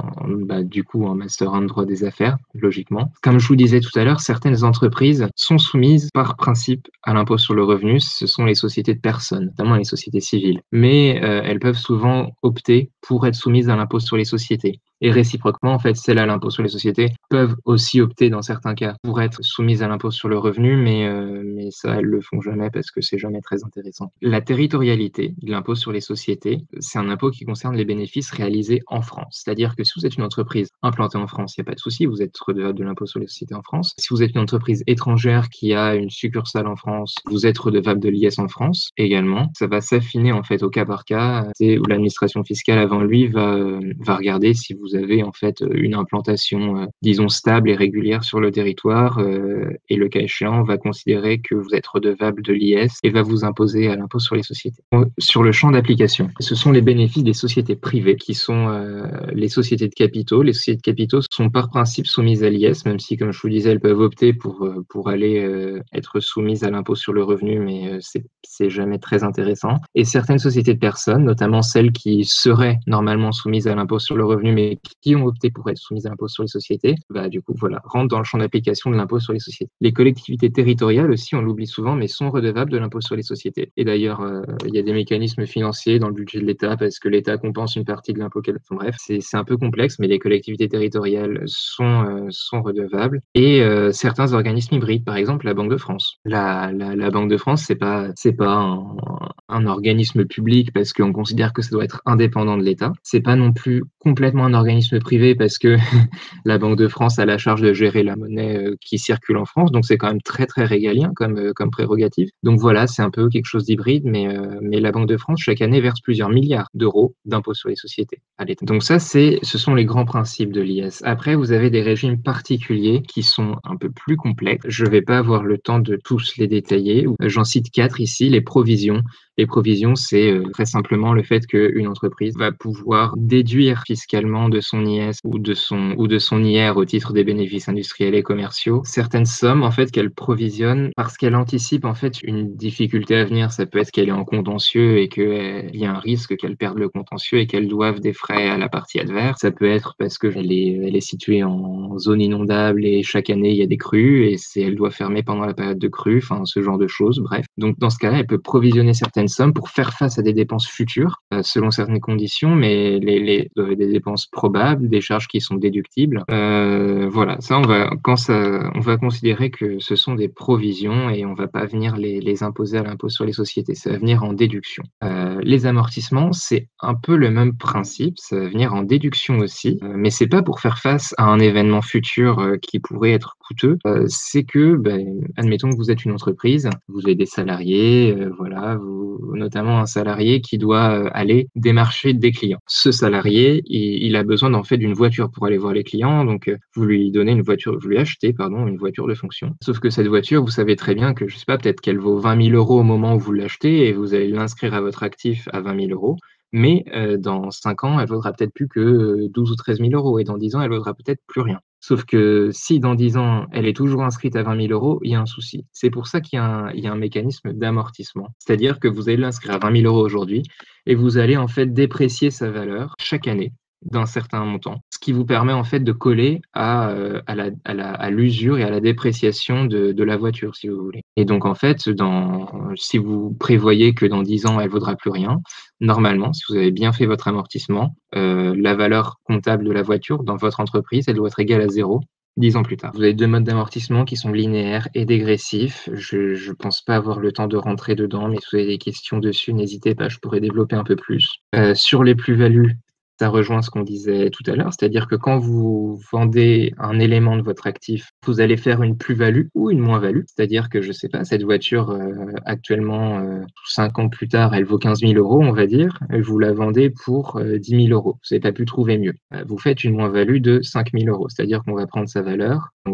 du coup en master 1 de droit des affaires, logiquement. Comme je vous disais tout à l'heure, certaines entreprises sont soumises par principe à l'impôt sur le revenu, ce sont les sociétés de personnes, notamment les sociétés civiles. Mais elles peuvent souvent opter pour être soumises à l'impôt sur les sociétés. Et réciproquement, en fait, celles à l'impôt sur les sociétés peuvent aussi opter dans certains cas pour être soumises à l'impôt sur le revenu, mais ça, elles le font jamais parce que c'est jamais très intéressant. La territorialité de l'impôt sur les sociétés, c'est un impôt qui concerne les bénéfices réalisés en France. C'est-à-dire que si vous êtes une entreprise implantée en France, il n'y a pas de souci, vous êtes redevable de l'impôt sur les sociétés en France. Si vous êtes une entreprise étrangère qui a une succursale en France, vous êtes redevable de l'IS en France également. Ça va s'affiner en fait au cas par cas, où l'administration fiscale avant lui va regarder si vous avez en fait une implantation, disons stable et régulière sur le territoire, et le cas échéant va considérer que vous êtes redevable de l'IS et va vous imposer à l'impôt sur les sociétés. Sur le champ d'application, ce sont les bénéfices des sociétés privées qui sont les sociétés de capitaux. Les sociétés de capitaux sont par principe soumises à l'IS, même si, comme je vous disais, elles peuvent opter pour aller être soumises à l'impôt sur le revenu, mais c'est jamais très intéressant. Et certaines sociétés de personnes, notamment celles qui seraient normalement soumises à l'impôt sur le revenu, mais qui ont opté pour être soumises à l'impôt sur les sociétés, du coup, voilà, rentrent dans le champ d'application de l'impôt sur les sociétés. Les collectivités territoriales aussi, on l'oublie souvent, mais sont redevables de l'impôt sur les sociétés. Et d'ailleurs, il y a des mécanismes financiers dans le budget de l'État parce que l'État compense une partie de l'impôt qu'elle... Enfin, bref, c'est un peu complexe, mais les collectivités territoriales sont redevables. Et certains organismes hybrides, par exemple la Banque de France. La Banque de France, c'est pas un organisme public parce qu'on considère que ça doit être indépendant de l'État. C'est pas non plus complètement un organisme privé parce que la Banque de France a la charge de gérer la monnaie qui circule en France, donc c'est quand même très très régalien comme prérogative. Donc voilà, c'est un peu quelque chose d'hybride, mais la Banque de France chaque année verse plusieurs milliards d'euros d'impôts sur les sociétés à l'État. Donc ça, ce sont les grands principes de l'IS. Après, vous avez des régimes particuliers qui sont un peu plus complexes. Je ne vais pas avoir le temps de tous les détailler. J'en cite 4 ici. Les provisions. Les provisions, c'est très simplement le fait qu'une entreprise va pouvoir déduire fiscalement de son IS ou de son IR au titre des bénéfices industriels et commerciaux certaines sommes en fait qu'elle provisionne parce qu'elle anticipe en fait une difficulté à venir. Ça peut être qu'elle est en contentieux et qu'il y a un risque qu'elle perde le contentieux et qu'elle doive des frais à la partie adverse. Ça peut être parce qu'elle est située en zone inondable et chaque année il y a des crues et elle doit fermer pendant la période de crue, enfin ce genre de choses, bref. Donc dans ce cas-là, elle peut provisionner certaines sommes pour faire face à des dépenses futures selon certaines conditions, mais des dépenses probables, des charges qui sont déductibles. Voilà, ça on va considérer que ce sont des provisions et on va pas venir les imposer à l'impôt sur les sociétés, ça va venir en déduction. Les amortissements, c'est un peu le même principe, ça va venir en déduction aussi, mais c'est pas pour faire face à un événement futur qui pourrait être coûteux, c'est que, admettons que vous êtes une entreprise, vous avez des salariés, voilà, notamment un salarié qui doit aller démarcher des clients. Ce salarié, il a besoin en fait d'une voiture pour aller voir les clients, donc vous lui achetez une voiture de fonction. Sauf que cette voiture, vous savez très bien que, je sais pas, peut-être qu'elle vaut 20 000 € au moment où vous l'achetez et vous allez l'inscrire à votre actif à 20 000 €. Mais dans 5 ans, elle vaudra peut-être plus que 12 ou 13 000 € et dans 10 ans, elle vaudra peut-être plus rien. Sauf que si dans 10 ans, elle est toujours inscrite à 20 000 €, il y a un souci. C'est pour ça qu'il y a un mécanisme d'amortissement. C'est-à-dire que vous allez l'inscrire à 20 000 € aujourd'hui et vous allez en fait déprécier sa valeur chaque année d'un certain montant, ce qui vous permet en fait de coller à l'usure et à la dépréciation de la voiture, si vous voulez. Et donc en fait, si vous prévoyez que dans 10 ans, elle vaudra plus rien, normalement, si vous avez bien fait votre amortissement, la valeur comptable de la voiture dans votre entreprise, elle doit être égale à 0 10 ans plus tard. Vous avez 2 modes d'amortissement qui sont linéaires et dégressifs. Je pense pas avoir le temps de rentrer dedans, mais si vous avez des questions dessus, n'hésitez pas, je pourrais développer un peu plus. Sur les plus-values, ça rejoint ce qu'on disait tout à l'heure, c'est-à-dire que quand vous vendez un élément de votre actif, vous allez faire une plus-value ou une moins-value. C'est-à-dire que, je sais pas, cette voiture, actuellement, 5 ans plus tard, elle vaut 15 000 €, on va dire, et vous la vendez pour 10 000 €. Vous n'avez pas pu trouver mieux. Vous faites une moins-value de 5 000 €. C'est-à-dire qu'on va prendre sa valeur, on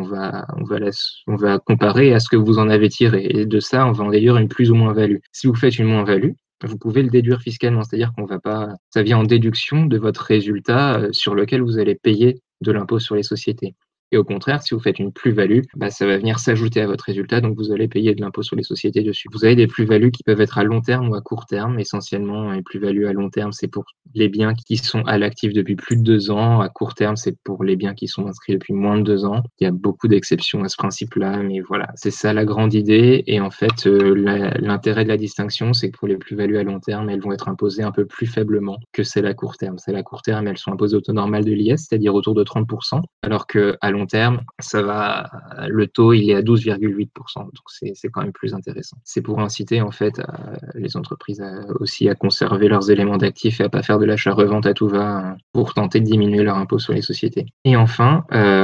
va comparer à ce que vous en avez tiré. Et de ça, on va en déduire une plus ou moins-value. Si vous faites une moins-value, vous pouvez le déduire fiscalement, c'est-à-dire ça vient en déduction de votre résultat sur lequel vous allez payer de l'impôt sur les sociétés. Et au contraire, si vous faites une plus-value, ça va venir s'ajouter à votre résultat, donc vous allez payer de l'impôt sur les sociétés dessus. Vous avez des plus-values qui peuvent être à long terme ou à court terme. Essentiellement, les plus-values à long terme, c'est pour les biens qui sont à l'actif depuis plus de 2 ans. À court terme, c'est pour les biens qui sont inscrits depuis moins de 2 ans. Il y a beaucoup d'exceptions à ce principe-là, mais voilà, c'est ça la grande idée. Et en fait, l'intérêt de la distinction, c'est que pour les plus-values à long terme, elles vont être imposées un peu plus faiblement que celles à court terme. Celles à court terme, elles sont imposées au taux normal de l'IS, c'est-à-dire autour de 30%, alors qu'à long terme, le taux il est à 12,8%, donc c'est quand même plus intéressant. C'est pour inciter en fait les entreprises aussi à conserver leurs éléments d'actifs et à pas faire de l'achat-revente à tout va pour tenter de diminuer leur impôt sur les sociétés. Et enfin,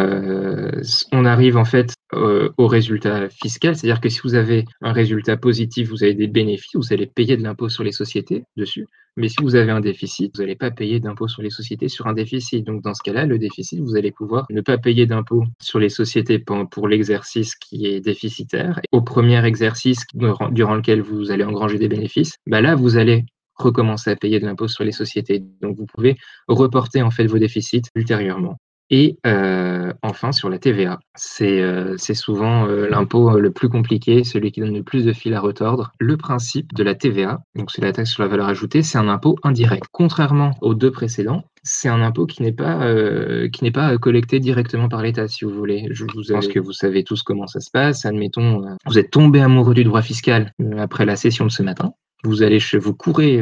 on arrive en fait au résultat fiscal, c'est-à-dire que si vous avez un résultat positif, vous avez des bénéfices, vous allez payer de l'impôt sur les sociétés dessus. Mais si vous avez un déficit, vous n'allez pas payer d'impôt sur les sociétés sur un déficit. Donc dans ce cas-là, le déficit, vous allez pouvoir ne pas payer d'impôt sur les sociétés pour l'exercice qui est déficitaire. Au premier exercice durant lequel vous allez engranger des bénéfices, là, vous allez recommencer à payer de l'impôt sur les sociétés. Donc vous pouvez reporter en fait vos déficits ultérieurement. Et enfin, sur la TVA, c'est souvent l'impôt le plus compliqué, celui qui donne le plus de fil à retordre. Le principe de la TVA, donc c'est la taxe sur la valeur ajoutée, c'est un impôt indirect. Contrairement aux 2 précédents, c'est un impôt qui n'est pas collecté directement par l'État, si vous voulez. Je pense que vous savez tous comment ça se passe. Admettons, vous êtes tombé amoureux du droit fiscal après la session de ce matin. Vous courez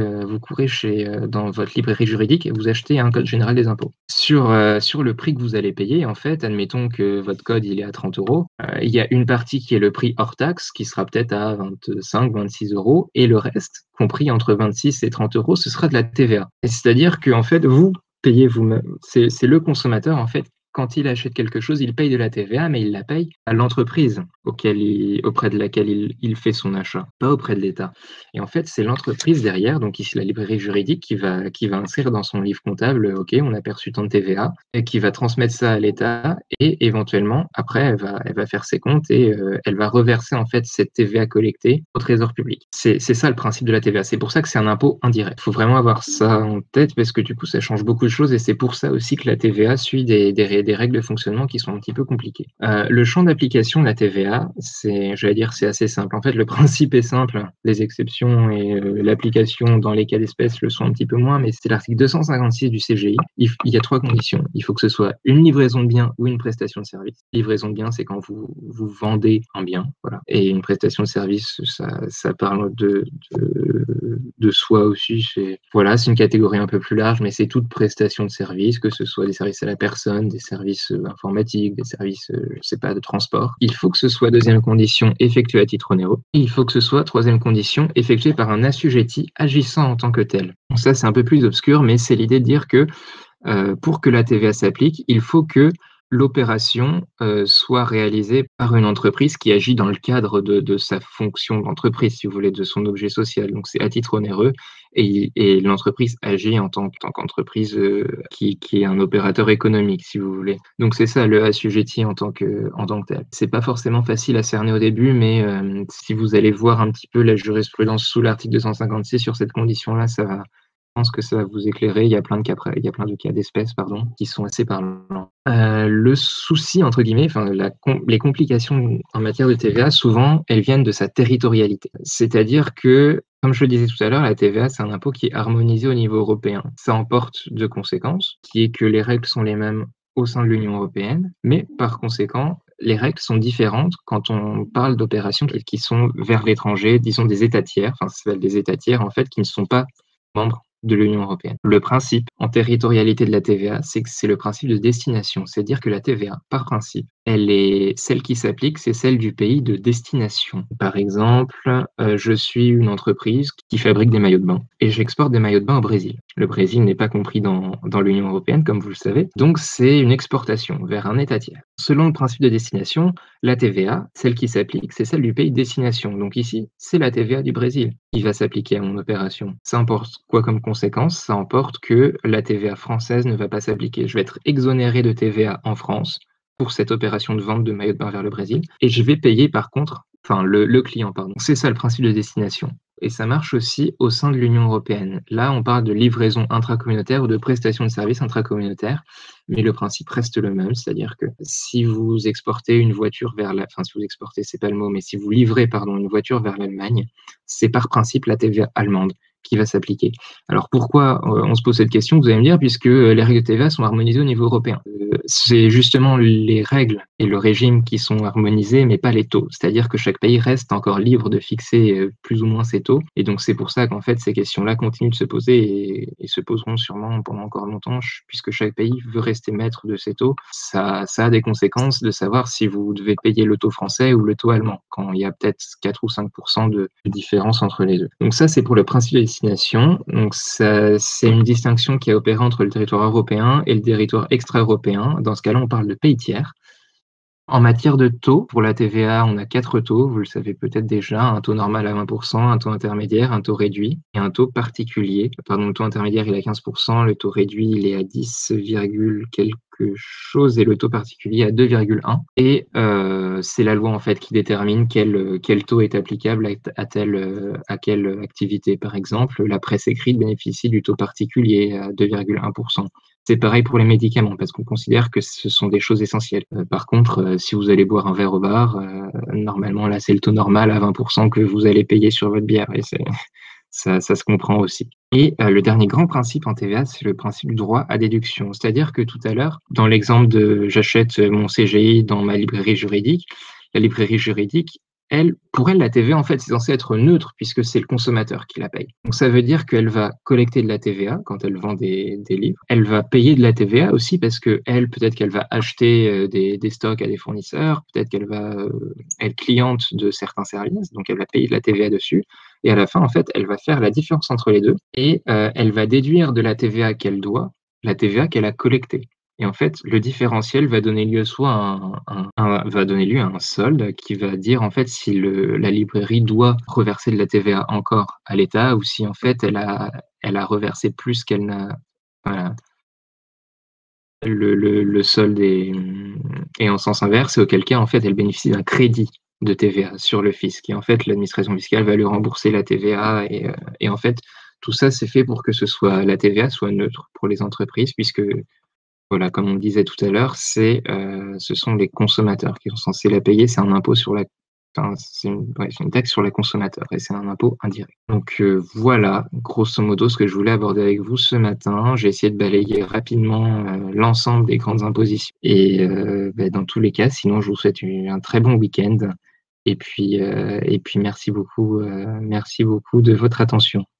dans votre librairie juridique et vous achetez un code général des impôts. Sur le prix que vous allez payer, en fait, admettons que votre code il est à 30 €, il y a une partie qui est le prix hors taxe, qui sera peut-être à 25, 26 €, et le reste, compris entre 26 et 30 €, ce sera de la TVA. C'est-à-dire que en fait, vous payez vous-même. C'est le consommateur, en fait, quand il achète quelque chose, il paye de la TVA, mais il la paye à l'entreprise auprès de laquelle il fait son achat, pas auprès de l'État. Et en fait, c'est l'entreprise derrière, donc ici la librairie juridique, qui va inscrire dans son livre comptable, OK, on a perçu tant de TVA, et qui va transmettre ça à l'État, et éventuellement, après, elle va faire ses comptes et elle va reverser en fait cette TVA collectée au trésor public. C'est ça le principe de la TVA. C'est pour ça que c'est un impôt indirect. Il faut vraiment avoir ça en tête parce que du coup, ça change beaucoup de choses et c'est pour ça aussi que la TVA suit des règles de fonctionnement qui sont un petit peu compliquées. Le champ d'application de la TVA, c'est assez simple. En fait, le principe est simple. Les exceptions et l'application dans les cas d'espèce le sont un petit peu moins, mais c'est l'article 256 du CGI. Il y a 3 conditions. Il faut que ce soit une livraison de biens ou une prestation de service. Livraison de biens, c'est quand vous vendez un bien, voilà. Et une prestation de service, ça parle de soi aussi. C'est une catégorie un peu plus large, mais c'est toute prestation de service, que ce soit des services à la personne, des services informatiques, des services, de transport. Il faut que ce soit, deuxième condition, effectué à titre onéreux. Et il faut que ce soit, troisième condition, effectué par un assujetti agissant en tant que tel. Donc ça, c'est un peu plus obscur, mais c'est l'idée de dire que pour que la TVA s'applique, il faut que l'opération soit réalisée par une entreprise qui agit dans le cadre de sa fonction d'entreprise, si vous voulez, de son objet social. Donc c'est à titre onéreux et l'entreprise agit en tant qu'entreprise qui est un opérateur économique, si vous voulez. Donc c'est ça, le assujetti en tant que tel. C'est pas forcément facile à cerner au début, mais si vous allez voir un petit peu la jurisprudence sous l'article 256 sur cette condition-là, je pense que ça va vous éclairer. Il y a plein de cas d'espèces, qui sont assez parlants. Le souci, entre guillemets, les complications en matière de TVA, souvent, elles viennent de sa territorialité. C'est-à-dire que, comme je le disais tout à l'heure, la TVA, c'est un impôt qui est harmonisé au niveau européen. Ça emporte deux conséquences, qui est que les règles sont les mêmes au sein de l'Union européenne, mais par conséquent, les règles sont différentes quand on parle d'opérations qui sont vers l'étranger, disons des États tiers, des États tiers en fait qui ne sont pas membres de l'Union européenne. Le principe en territorialité de la TVA, c'est que c'est le principe de destination. C'est-à-dire que la TVA, par principe, celle qui s'applique, c'est celle du pays de destination. Par exemple, je suis une entreprise qui fabrique des maillots de bain et j'exporte des maillots de bain au Brésil. Le Brésil n'est pas compris dans l'Union européenne, comme vous le savez. Donc, c'est une exportation vers un État tiers. Selon le principe de destination, la TVA, celle qui s'applique, c'est celle du pays de destination. Donc ici, c'est la TVA du Brésil qui va s'appliquer à mon opération. Ça emporte quoi comme conséquence? Ça emporte que la TVA française ne va pas s'appliquer. Je vais être exonéré de TVA en France pour cette opération de vente de maillots de bain vers le Brésil. Et je vais payer par contre, le client, pardon. C'est ça le principe de destination. et ça marche aussi au sein de l'Union européenne. Là, on parle de livraison intracommunautaire ou de prestation de services intracommunautaires, mais le principe reste le même, c'est-à-dire que si vous exportez une voiture vers enfin, si vous exportez, c'est pas le mot, mais si vous livrez, pardon, une voiture vers l'Allemagne, c'est par principe la TVA allemande qui va s'appliquer. Alors pourquoi on se pose cette question? Vous allez me dire, puisque les règles de TVA sont harmonisées au niveau européen. C'est justement les règles et le régime qui sont harmonisés, mais pas les taux. C'est-à-dire que chaque pays reste encore libre de fixer plus ou moins ses taux. Et donc c'est pour ça qu'en fait ces questions-là continuent de se poser et se poseront sûrement pendant encore longtemps, puisque chaque pays veut rester maître de ses taux. Ça a des conséquences de savoir si vous devez payer le taux français ou le taux allemand, quand il y a peut-être 4 ou 5% de différence entre les deux. Donc ça, c'est pour le principe de destination. Donc c'est une distinction qui est opérée entre le territoire européen et le territoire extra-européen. Dans ce cas-là, on parle de pays tiers. En matière de taux, pour la TVA, on a 4 taux, vous le savez peut-être déjà, un taux normal à 20%, un taux intermédiaire, un taux réduit et un taux particulier. Pardon, le taux intermédiaire, il est à 15%, le taux réduit, il est à 10, quelque chose et le taux particulier à 2,1. Et c'est la loi en fait qui détermine quel taux est applicable à quelle activité. Par exemple, la presse écrite bénéficie du taux particulier à 2,1%. C'est pareil pour les médicaments, parce qu'on considère que ce sont des choses essentielles. Par contre, si vous allez boire un verre au bar, normalement, là, c'est le taux normal à 20% que vous allez payer sur votre bière, et ça se comprend aussi. Et le dernier grand principe en TVA, c'est le principe du droit à déduction. C'est-à-dire que tout à l'heure, dans l'exemple de j'achète mon CGI dans ma librairie juridique, la librairie juridique, pour elle, la TVA, en fait, c'est censé être neutre puisque c'est le consommateur qui la paye. Donc, ça veut dire qu'elle va collecter de la TVA quand elle vend des livres. Elle va payer de la TVA aussi parce que peut-être qu'elle va acheter des stocks à des fournisseurs, peut-être qu'elle va être cliente de certains services, donc elle va payer de la TVA dessus. Et à la fin, en fait, elle va faire la différence entre les deux et elle va déduire de la TVA qu'elle doit, la TVA qu'elle a collectée. Et en fait, le différentiel va donner lieu va donner lieu à un solde qui va dire en fait si la librairie doit reverser de la TVA encore à l'État ou si en fait elle a reversé plus qu'elle n'a. Voilà. Le solde est en sens inverse, et auquel cas en fait elle bénéficie d'un crédit de TVA sur le fisc. Et en fait, l'administration fiscale va lui rembourser la TVA et en fait, tout ça c'est fait pour que la TVA soit neutre pour les entreprises, puisque voilà, comme on disait tout à l'heure, ce sont les consommateurs qui sont censés la payer. C'est un impôt c'est une taxe sur les consommateurs et c'est un impôt indirect. Donc voilà, grosso modo, ce que je voulais aborder avec vous ce matin. J'ai essayé de balayer rapidement l'ensemble des grandes impositions. Et dans tous les cas, sinon, je vous souhaite un très bon week-end. Et puis merci beaucoup de votre attention.